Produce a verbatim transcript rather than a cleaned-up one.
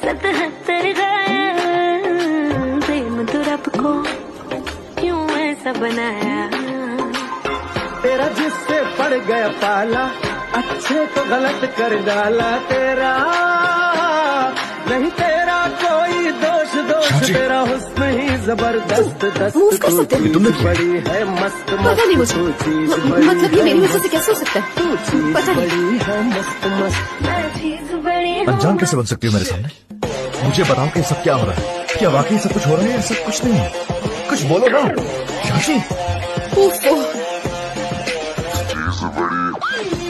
सतहत्तर गाया प्रेम तो रब को क्यों ऐसा बनाया। तेरा जिससे पड़ गया पाला अच्छे को गलत कर डाला तेरा नहीं तेरा कोई दोष दोष तेरा हुस्न ही जबरदस्त दस्त तू चीज बड़ी है मस्त पता नहीं मुझे मतलब ये मेरी वजह से कैसे हो सकता है पता नहीं। बड़ी है मस्त मस्त अनजान कैसे बन सकती हो मेरे सामने। मुझे बताओ कि सब क्या हो रहा है। क्या वाकई सब कुछ हो रहा है या सब कुछ नहीं है। कुछ बोलो ना शाशी। उफ,